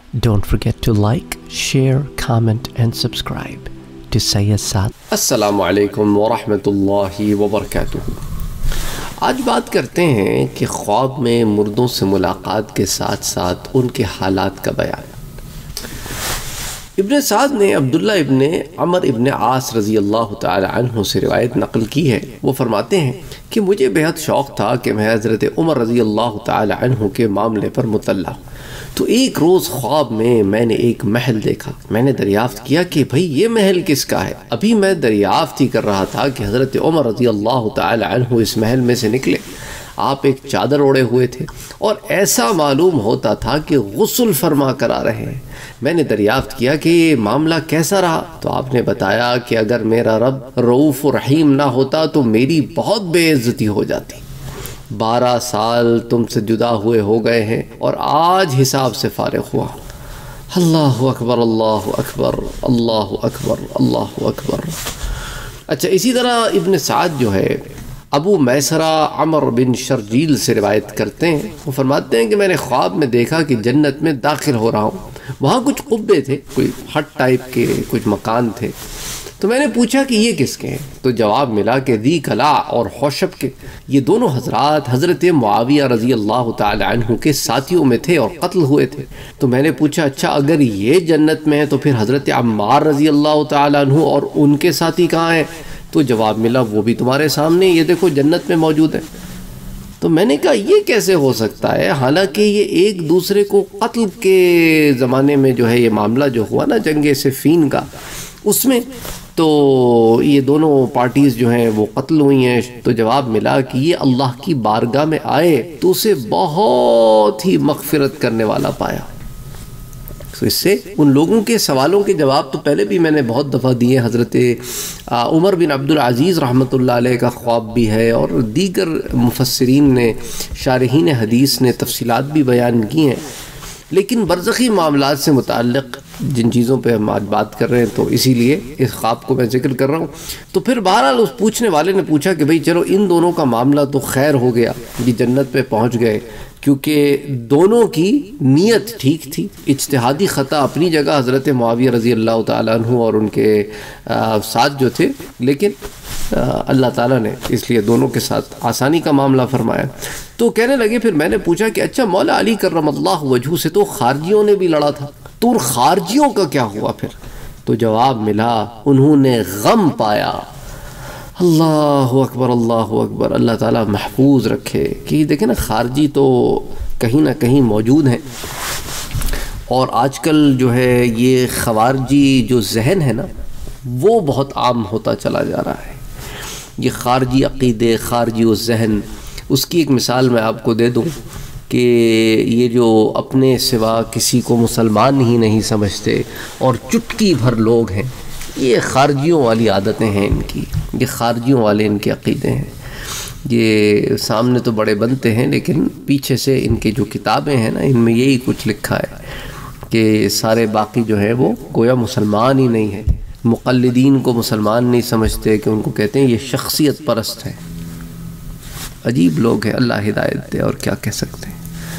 Don't forget to like, share, comment and subscribe to Sayyid Saad. السلام علیکم ورحمۃ اللہ وبرکاتہ۔ آج بات کرتے ہیں کہ خواب میں مردوں سے ملاقات کے ساتھ ساتھ ان کے حالات کا بیان۔ ابن سعد نے عبداللہ ابن عمر ابن عاص رضی اللہ تعالی عنہ سے روایت نقل کی ہے۔ وہ فرماتے ہیں کہ مجھے بہت شوق تھا کہ میں حضرت عمر رضی اللہ تعالی عنہ کے معاملے پر مطلع ہوں، تو ایک روز خواب میں نے ایک محل دیکھا۔ میں نے دریافت کیا کہ بھئی یہ محل کس کا ہے؟ ابھی میں دریافت ہی کر رہا تھا کہ حضرت عمر رضی اللہ تعالی عنہ اس محل میں سے نکلے۔ آپ ایک چادر اوڑے ہوئے تھے اور ایسا معلوم ہوتا تھا کہ غسل فرما کر آ رہے ہیں۔ میں نے دریافت کیا کہ یہ معاملہ کیسا رہا؟ تو آپ نے بتایا کہ اگر میرا رب رؤوف و رحیم نہ ہوتا تو میری بہت بے عزتی ہو جاتی۔ 12 سال تم سے جدا ہوئے ہو گئے ہیں اور آج حساب سے فارغ ہوا۔ اللہ اکبر اللہ اکبر اللہ اکبر اللہ اکبر۔ اچھا، اسی طرح ابن سعد جو ہے ابو میسرہ عمر بن شرجیل سے روایت کرتے ہیں۔ وہ فرماتے ہیں کہ میں نے خواب میں دیکھا کہ جنت میں داخل ہو رہا ہوں۔ وہاں کچھ قبے تھے، کوئی ہٹ ٹائپ کے کچھ مکان تھے۔ تو میں نے پوچھا کہ یہ کس کے ہیں؟ تو جواب ملا کہ ذی کلاء اور خوشب کے، یہ دونوں حضرات حضرت معاویہ رضی اللہ تعالی عنہ کے ساتھیوں میں تھے اور قتل ہوئے تھے۔ تو میں نے پوچھا اچھا اگر یہ جنت میں ہیں تو پھر حضرت عمار رضی اللہ تعالی عنہ اور ان کے ساتھی کہاں ہیں؟ تو جواب ملا وہ بھی تمہارے سامنے، یہ دیکھو جنت میں موجود ہے۔ تو میں نے کہا یہ کیسے ہو سکتا ہے، حالانکہ یہ ایک دوسرے کو قتل کے زمانے میں جو ہے یہ معاملہ جو ہوا نا جنگ صفین کا، اس میں تو یہ دونوں پارٹیز جو ہیں وہ قتل ہوئی ہیں۔ تو جواب ملا کہ یہ اللہ کی بارگاہ میں آئے تو اسے بہت ہی مغفرت کرنے والا پایا۔ تو اس سے ان لوگوں کے سوالوں کے جواب تو پہلے بھی میں نے بہت دفعہ دیے۔ حضرت عمر بن عبدالعزیز رحمۃ اللہ علیہ کا خواب بھی ہے اور دیگر مفسرین نے، شارحین حدیث نے تفصیلات بھی بیان کی ہیں، لیکن برزخی معاملات سے متعلق جن چیزوں پہ ہم آج بات کر رہے ہیں تو اسی لیے اس خواب کو میں ذکر کر رہا ہوں۔ تو پھر بہرحال اس پوچھنے والے نے پوچھا کہ بھئی چلو ان دونوں کا معاملہ تو خیر ہو گیا، یہ جنت پہ پہنچ گئے، کیونکہ دونوں کی نیت ٹھیک تھی۔ اجتہادی خطا اپنی جگہ حضرت معاویہ رضی اللہ تعالیٰ عنہ اور ان کے ساتھ جو تھے، لیکن اللہ تعالیٰ نے اس لیے دونوں کے ساتھ آسانی کا معاملہ فرمایا۔ تو کہنے لگے، پھر میں نے پوچھا کہ اچھا مولا علی کرم اللہ وجہہ سے تو خارجیوں نے بھی لڑا تھا، تو ان خارجیوں کا کیا ہوا پھر؟ تو جواب ملا انہوں نے غم پایا۔ اللہ اکبر اللہ اکبر۔ اللہ تعالیٰ محفوظ رکھے کہ دیکھیں نا خارجی تو کہیں نہ کہیں موجود ہیں، اور آج کل جو ہے یہ خوارجی جو ذہن ہے نا وہ بہت عام ہوتا چلا جا رہا ہے۔ یہ خارجی عقیدے، خارجی و ذہن، اس کی ایک مثال میں آپ کو دے دوں کہ یہ جو اپنے سوا کسی کو مسلمان ہی نہیں سمجھتے اور چٹکی بھر لوگ ہیں، یہ خارجیوں والی عادتیں ہیں ان کی، یہ خارجیوں والے ان کے عقیدے ہیں۔ یہ سامنے تو بڑے بنتے ہیں لیکن پیچھے سے ان کے جو کتابیں ہیں نا ان میں یہی کچھ لکھا ہے کہ سارے باقی جو ہے وہ گویا مسلمان ہی نہیں ہیں، مقلدین کو مسلمان نہیں سمجھتے کہ ان کو کہتے ہیں یہ شخصیت پرست ہے۔ عجیب لوگ ہیں، اللہ ہدایت دے، اور کیا کہہ سکتے ہیں۔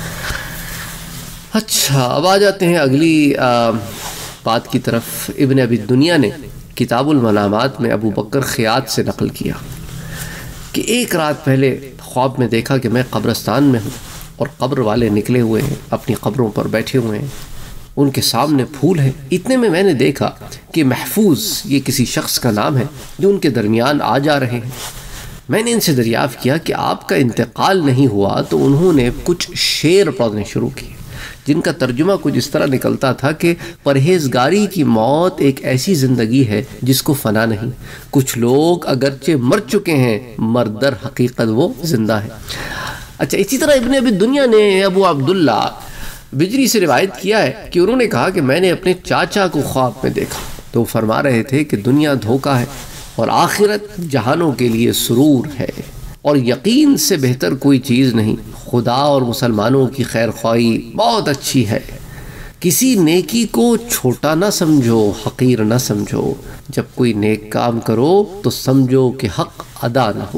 اچھا، اب آ جاتے ہیں اگلی بات کی طرف۔ ابن ابی دنیا نے کتاب المنامات میں ابو بکر خیاط سے نقل کیا کہ ایک رات پہلے خواب میں دیکھا کہ میں قبرستان میں ہوں اور قبر والے نکلے ہوئے ہیں، اپنی قبروں پر بیٹھے ہوئے ہیں، ان کے سامنے پھول ہیں۔ اتنے میں نے دیکھا کہ محفوظ، یہ کسی شخص کا نام ہے جو ان کے درمیان آ جا رہے ہیں۔ میں نے ان سے دریافت کیا کہ آپ کا انتقال نہیں ہوا؟ تو انہوں نے کچھ شعر پڑھنے شروع کیے جن کا ترجمہ کچھ اس طرح نکلتا تھا کہ پرہیزگاری کی موت ایک ایسی زندگی ہے جس کو فنا نہیں، کچھ لوگ اگرچہ مر چکے ہیں مر در حقیقت وہ زندہ ہے۔ اچھا، اسی طرح ابن ابی دنیا نے ابو عبداللہ بجری سے روایت کیا ہے کہ انہوں نے کہا کہ میں نے اپنے چاچا کو خواب میں دیکھا، تو وہ فرما رہے تھے کہ دنیا دھوکہ ہے اور آخرت جہانوں کے لیے سرور ہے، اور یقین سے بہتر کوئی چیز نہیں، خدا اور مسلمانوں کی خیر خواہی بہت اچھی ہے، کسی نیکی کو چھوٹا نہ سمجھو، حقیر نہ سمجھو، جب کوئی نیک کام کرو تو سمجھو کہ حق ادا نہ ہوا۔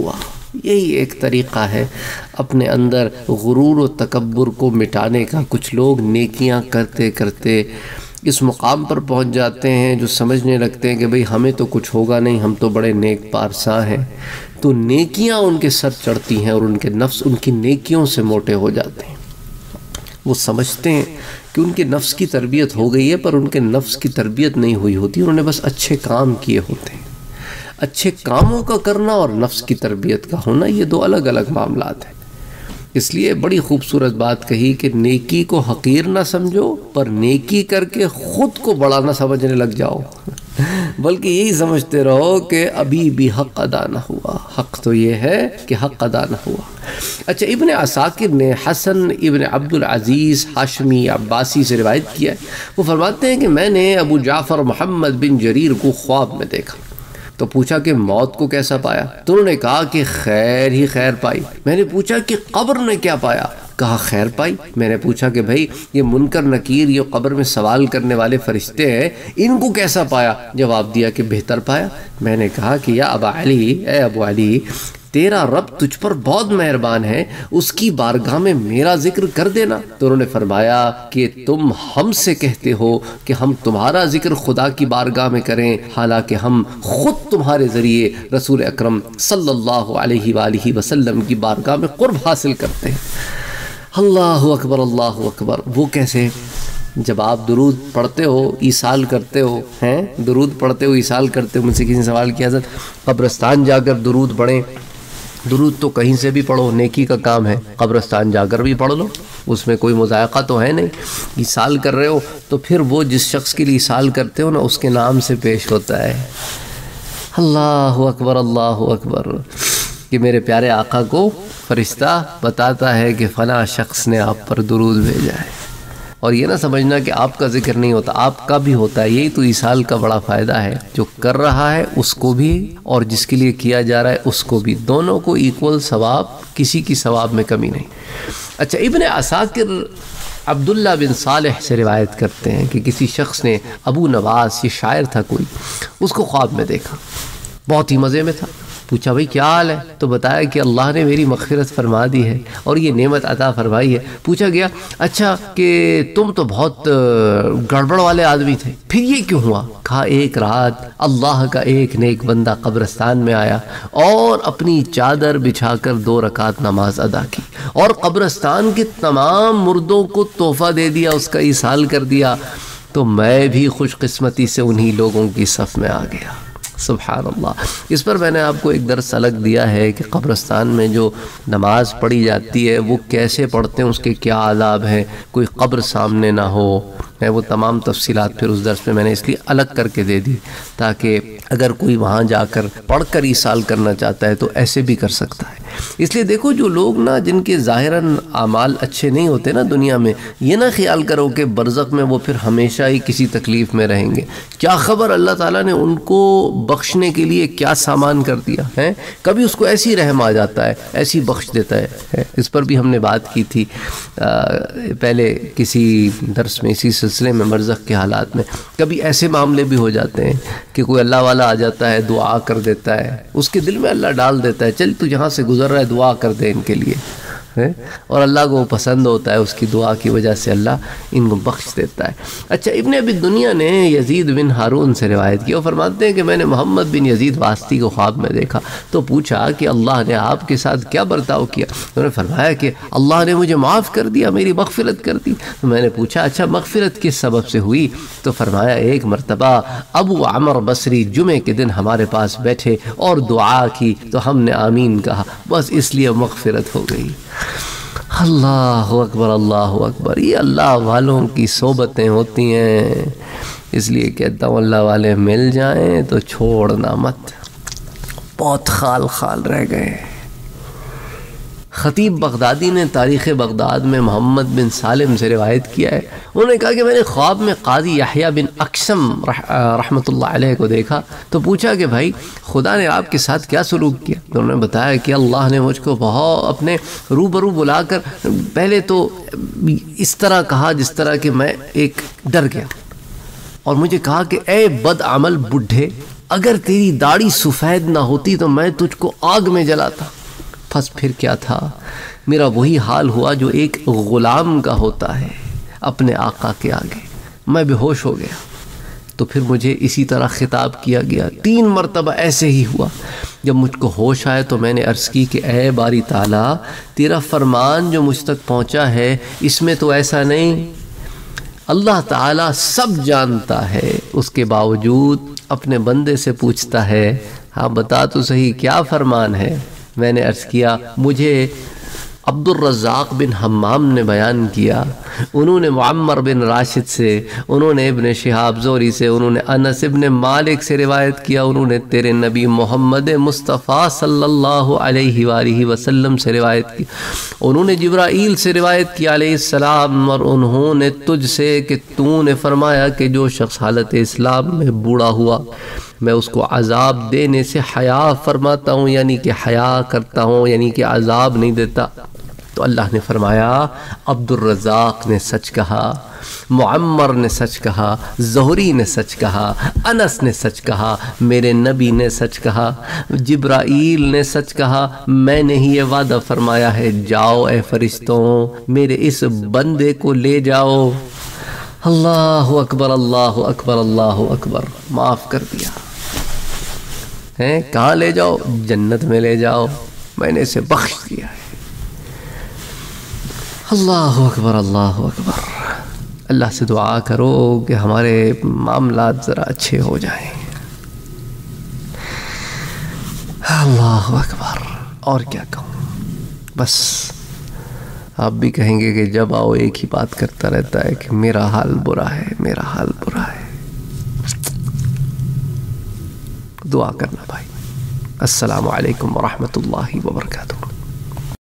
یہی ایک طریقہ ہے اپنے اندر غرور و تکبر کو مٹانے کا۔ کچھ لوگ نیکیاں کرتے کرتے اس مقام پر پہنچ جاتے ہیں جو سمجھنے لگتے ہیں کہ بھئی ہمیں تو کچھ ہوگا نہیں، ہم تو بڑے نیک پارساں ہیں، تو نیکیاں ان کے سر چڑھتی ہیں اور ان کے نفس ان کی نیکیوں سے موٹے ہو جاتے ہیں۔ وہ سمجھتے ہیں کہ ان کے نفس کی تربیت ہو گئی ہے، پر ان کے نفس کی تربیت نہیں ہوئی ہوتی، انہوں نے بس اچھے کام کیے ہوتے ہیں۔ اچھے کاموں کا کرنا اور نفس کی تربیت کا ہونا یہ دو الگ الگ معاملات ہیں۔ اس لیے بڑی خوبصورت بات کہی کہ نیکی کو حقیر نہ سمجھو، پر نیکی کر کے خود کو بڑا نہ سمجھنے لگ جاؤ، بلکہ یہی سمجھتے رہو کہ ابھی بھی حق ادا نہ ہوا۔ حق تو یہ ہے کہ حق ادا نہ ہوا۔ اچھا، ابن عساکر نے حسن ابن عبد العزیز ہاشمی عباسی سے روایت کیا ہے، وہ فرماتے ہیں کہ میں نے ابو جعفر محمد بن جریر کو خواب میں دیکھا، تو پوچھا کہ موت کو کیسا پایا؟ تو انہوں نے کہا کہ خیر ہی خیر پائی۔ میں نے پوچھا کہ قبر نے کیا پایا؟ کہا خیر پائی۔ میں نے پوچھا کہ بھئی یہ منکر نکیر، یہ قبر میں سوال کرنے والے فرشتے ہیں، ان کو کیسا پایا؟ جواب دیا کہ بہتر پایا۔ میں نے کہا کہ یا ابا علی، اے ابو علی، تیرا رب تجھ پر بہت مہربان ہے، اس کی بارگاہ میں میرا ذکر کر دینا۔ تو انہوں نے فرمایا کہ تم ہم سے کہتے ہو کہ ہم تمہارا ذکر خدا کی بارگاہ میں کریں، حالانکہ ہم خود تمہارے ذریعے رسول اکرم صلی اللہ علیہ وآلہ وسلم کی بارگاہ میں قرب حاصل کرتے ہیں۔ اللہ اکبر، اللہ اکبر۔ وہ کیسے؟ جب آپ درود پڑھتے ہو، ایصال کرتے ہو، ہیں درود پڑھتے ہو، ایصال کرتے ہو، مجھ سے کسی نے سوال کیا حضرت قبرستان جا کر درود پڑھیں؟ درود تو کہیں سے بھی پڑھو، نیکی کا کام ہے، قبرستان جا کر بھی پڑھ لو، اس میں کوئی مذائقہ تو ہے نہیں۔ ایصال کر رہے ہو تو پھر وہ جس شخص کے لیے ایصال کرتے ہو نا، اس کے نام سے پیش ہوتا ہے۔ اللہ اکبر، اللہ اکبر، کہ میرے پیارے آقا کو فرشتہ بتاتا ہے کہ فلاں شخص نے آپ پر درود بھیجا ہے۔ اور یہ نہ سمجھنا کہ آپ کا ذکر نہیں ہوتا، آپ کا بھی ہوتا ہے۔ یہی تو ایصال کا بڑا فائدہ ہے، جو کر رہا ہے اس کو بھی اور جس کے لیے کیا جا رہا ہے اس کو بھی، دونوں کو ایکول ثواب، کسی کی ثواب میں کمی نہیں۔ اچھا، ابن عساکر عبداللہ بن صالح سے روایت کرتے ہیں کہ کسی شخص نے ابو نواس، یہ شاعر تھا کوئی، اس کو خواب میں دیکھا، بہت ہی مزے میں تھا۔ پوچھا بھئی کیا حال ہے؟ تو بتایا کہ اللہ نے میری مغفرت فرما دی ہے اور یہ نعمت عطا فرمائی ہے۔ پوچھا گیا اچھا کہ تم تو بہت گڑبڑ والے آدمی تھے، پھر یہ کیوں ہوا؟ کہا ایک رات اللہ کا ایک نیک بندہ قبرستان میں آیا اور اپنی چادر بچھا کر 2 رکعت نماز ادا کی اور قبرستان کے تمام مردوں کو تحفہ دے دیا، اس کا ایصال کر دیا، تو میں بھی خوش قسمتی سے انہی لوگوں کی صف میں آ گیا۔ سبحان اللہ۔ اس پر میں نے آپ کو ایک درس الگ دیا ہے کہ قبرستان میں جو نماز پڑھی جاتی ہے وہ کیسے پڑھتے ہیں، اس کے کیا آداب ہیں، کوئی قبر سامنے نہ ہو، میں وہ تمام تفصیلات پھر اس درس میں نے اس لیے الگ کر کے دے دی تاکہ اگر کوئی وہاں جا کر پڑھ کر ایصال کرنا چاہتا ہے تو ایسے بھی کر سکتا ہے۔ اس لیے دیکھو جو لوگ نا جن کے ظاہراً اعمال اچھے نہیں ہوتے نا دنیا میں، یہ نہ خیال کرو کہ برزخ میں وہ پھر ہمیشہ ہی کسی تکلیف میں رہیں گے۔ کیا خبر اللہ تعالیٰ نے ان کو بخشنے کے لیے کیا سامان کر دیا ہے، کبھی اس کو ایسی رحم آ جاتا ہے، ایسی بخش دیتا ہے۔ اس پر بھی ہم نے بات کی تھی پہلے کسی درس میں، اسی سلسلے میں، برزخ کے حالات میں کبھی ایسے معاملے بھی ہو جاتے ہیں کہ کوئی اللہ والا آ جاتا ہے، دعا کر دیتا ہے، اس کے دل میں اللہ ڈال دیتا ہے چل تو یہاں سے گزر رہا ہے دعا کر دے ان کے لیے، اور اللہ کو وہ پسند ہوتا ہے، اس کی دعا کی وجہ سے اللہ ان کو بخش دیتا ہے۔ اچھا، ابن ابی دنیا نے یزید بن ہارون سے روایت کی، وہ فرماتے ہیں کہ میں نے محمد بن یزید واسطی کو خواب میں دیکھا تو پوچھا کہ اللہ نے آپ کے ساتھ کیا برتاؤ کیا؟ انہوں نے فرمایا کہ اللہ نے مجھے معاف کر دیا، میری مغفرت کر دی۔ تو میں نے پوچھا اچھا مغفرت کس سبب سے ہوئی؟ تو فرمایا ایک مرتبہ ابو عمر بصری جمعے کے دن ہمارے پاس بیٹھے اور دعا کی تو ہم نے آمین کہا، بس اس لیے مغفرت ہو گئی۔ اللہ اکبر، اللہ اکبر۔ یہ اللہ والوں کی صحبتیں ہوتی ہیں، اس لیے کہتا ہوں اللہ والے مل جائیں تو چھوڑنا مت، بہت خال خال رہ گئے۔ خطیب بغدادی نے تاریخ بغداد میں محمد بن سالم سے روایت کیا ہے، انہوں نے کہا کہ میں نے خواب میں قاضی یحییٰ بن اقسم رحمۃ اللہ علیہ کو دیکھا تو پوچھا کہ بھائی خدا نے آپ کے ساتھ کیا سلوک کیا؟ تو انہوں نے بتایا کہ اللہ نے مجھ کو بہت اپنے روبرو بلا کر پہلے تو اس طرح کہا جس طرح کہ میں ایک ڈر گیا، اور مجھے کہا کہ اے بد عمل بڈھے، اگر تیری داڑھی سفید نہ ہوتی تو میں تجھ کو آگ میں جلاتا۔ بس پھر کیا تھا، میرا وہی حال ہوا جو ایک غلام کا ہوتا ہے اپنے آقا کے آگے. میں بے ہوش ہو گیا. تو پھر مجھے اسی طرح خطاب کیا گیا. 3 مرتبہ ایسے ہی ہوا. جب مجھ کو ہوش آئے تو میں نے عرض کی کہ اے باری تعالیٰ، تیرا فرمان جو مجھ تک پہنچا ہے اس میں تو ایسا نہیں. اللہ تعالیٰ سب جانتا ہے، اس کے باوجود اپنے بندے سے پوچھتا ہے ہاں بتا تو صحیح کیا فرمان ہے. میں نے عرض کیا مجھے عبد الرزاق بن حمام نے بیان کیا، انہوں نے معمر بن راشد سے، انہوں نے ابن شہاب زہری سے، انہوں نے انس ابن مالک سے روایت کیا، انہوں نے تیرے نبی محمد مصطفیٰ صلی اللہ علیہ وآلہ وسلم سے روایت کی، انہوں نے جبرائیل سے روایت کی علیہ السلام، اور انہوں نے تجھ سے کہ تو نے فرمایا کہ جو شخص حالت اسلام میں بوڑھا ہوا میں اس کو عذاب دینے سے حیا فرماتا ہوں، یعنی کہ حیا کرتا ہوں، یعنی کہ عذاب نہیں دیتا. تو اللہ نے فرمایا عبد الرزاق نے سچ کہا، معمر نے سچ کہا، زہری نے سچ کہا، انس نے سچ کہا، میرے نبی نے سچ کہا، جبرائیل نے سچ کہا. میں نے ہی یہ وعدہ فرمایا ہے جاؤ اے فرشتوں میرے اس بندے کو لے جاؤ. اللہ اکبر اللہ اکبر اللہ اکبر. معاف کر دیا ہے. کہاں لے جاؤ؟ جنت میں لے جاؤ، میں نے اسے بخش دیا ہے. اللہ اکبر اللہ اکبر. اللہ سے دعا کرو کہ ہمارے معاملات ذرا اچھے ہو جائیں. اللہ اکبر. اور کیا کہوں، بس آپ بھی کہیں گے کہ جب آؤ ایک ہی بات کرتا رہتا ہے کہ میرا حال برا ہے، میرا حال برا ہے. دعا کرنا بھائی. السلام علیکم ورحمۃ اللہ وبرکاتہ.